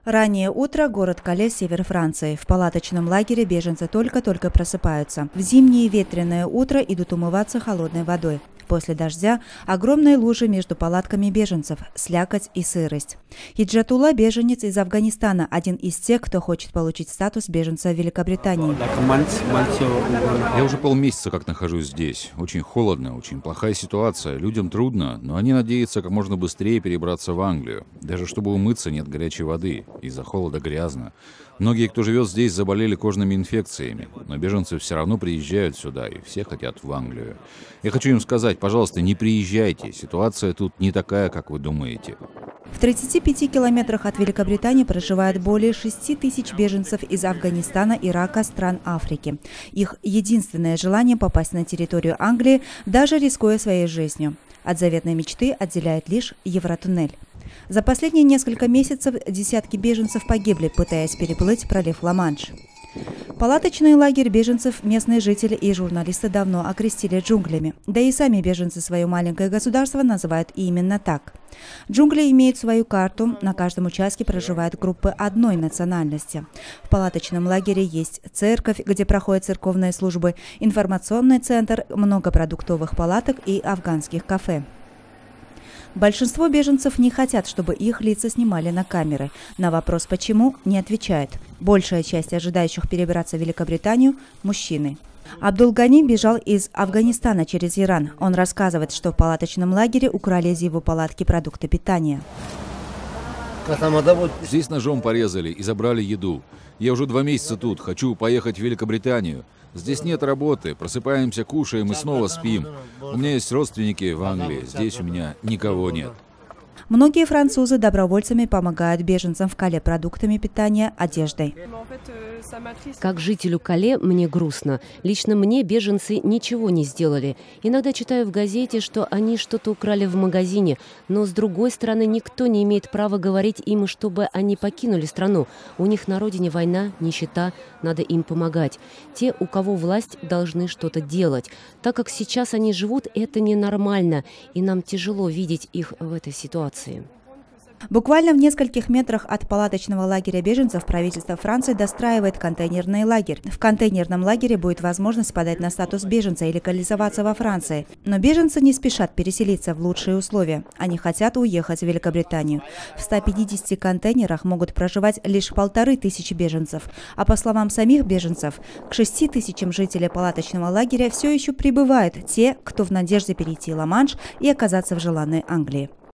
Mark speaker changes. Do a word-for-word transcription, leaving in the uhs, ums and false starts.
Speaker 1: Раннее утро, город Кале, север Франции. В палаточном лагере беженцы только-только просыпаются. В зимнее ветреное утро идут умываться холодной водой. После дождя огромные лужи между палатками беженцев, слякоть и сырость. Хиджатулла – беженец из Афганистана, один из тех, кто хочет получить статус беженца в Великобритании.
Speaker 2: Я уже полмесяца как нахожусь здесь. Очень холодно, очень плохая ситуация. Людям трудно, но они надеются как можно быстрее перебраться в Англию. Даже чтобы умыться, нет горячей воды. Из-за холода грязно. Многие, кто живет здесь, заболели кожными инфекциями. Но беженцы все равно приезжают сюда, и все хотят в Англию. Я хочу им сказать, пожалуйста, не приезжайте. Ситуация тут не такая, как вы думаете.
Speaker 1: В тридцати пяти километрах от Великобритании проживает более шести тысяч беженцев из Афганистана, Ирака, стран Африки. Их единственное желание попасть на территорию Англии, даже рискуя своей жизнью. От заветной мечты отделяет лишь Евротуннель. За последние несколько месяцев десятки беженцев погибли, пытаясь переплыть пролив Ла-Манш. Палаточный лагерь беженцев местные жители и журналисты давно окрестили джунглями. Да и сами беженцы свое маленькое государство называют именно так. Джунгли имеют свою карту, на каждом участке проживают группы одной национальности. В палаточном лагере есть церковь, где проходят церковные службы, информационный центр, много продуктовых палаток и афганских кафе. Большинство беженцев не хотят, чтобы их лица снимали на камеры. На вопрос «почему?» не отвечают. Большая часть ожидающих перебраться в Великобританию – мужчины. Абдулгани бежал из Афганистана через Иран. Он рассказывает, что в палаточном лагере украли из его палатки продукты питания.
Speaker 2: Здесь ножом порезали и забрали еду. Я уже два месяца тут, хочу поехать в Великобританию. Здесь нет работы, просыпаемся, кушаем и снова спим. У меня есть родственники в Англии, здесь у меня никого нет.
Speaker 1: Многие французы добровольцами помогают беженцам в Кале продуктами питания, одеждой.
Speaker 3: Как жителю Кале мне грустно. Лично мне беженцы ничего не сделали. Иногда читаю в газете, что они что-то украли в магазине, но с другой стороны никто не имеет права говорить им, чтобы они покинули страну. У них на родине война, нищета, надо им помогать. Те, у кого власть, должны что-то делать. Так как сейчас они живут, это ненормально, и нам тяжело видеть их в этой ситуации.
Speaker 1: Буквально в нескольких метрах от палаточного лагеря беженцев правительство Франции достраивает контейнерный лагерь. В контейнерном лагере будет возможность подать на статус беженца и легализоваться во Франции. Но беженцы не спешат переселиться в лучшие условия. Они хотят уехать в Великобританию. В ста пятидесяти контейнерах могут проживать лишь полторы тысячи беженцев. А по словам самих беженцев, к шести тысячам жителей палаточного лагеря все еще прибывают те, кто в надежде перейти Ла-Манш и оказаться в желанной Англии.